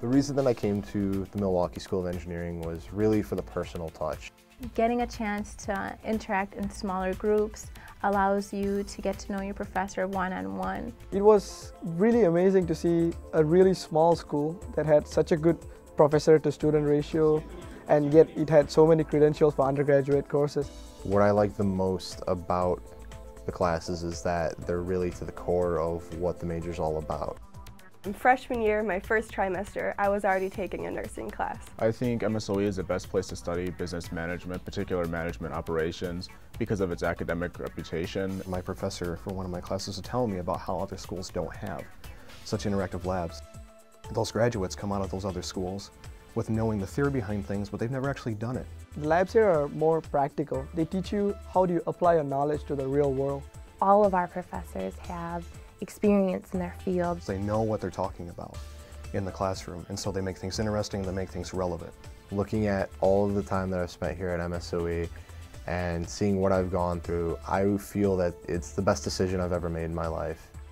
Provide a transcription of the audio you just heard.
The reason that I came to the Milwaukee School of Engineering was really for the personal touch. Getting a chance to interact in smaller groups allows you to get to know your professor one-on-one. It was really amazing to see a really small school that had such a good professor-to-student ratio, and yet it had so many credentials for undergraduate courses. What I like the most about the classes is that they're really to the core of what the major's all about. In freshman year, my first trimester, I was already taking a nursing class. I think MSOE is the best place to study business management, particular management operations, because of its academic reputation. My professor for one of my classes was telling me about how other schools don't have such interactive labs. Those graduates come out of those other schools with knowing the theory behind things, but they've never actually done it. The labs here are more practical. They teach you how do you apply your knowledge to the real world. All of our professors have experience in their fields. They know what they're talking about in the classroom, and so they make things interesting, they make things relevant. Looking at all of the time that I've spent here at MSOE and seeing what I've gone through, I feel that it's the best decision I've ever made in my life.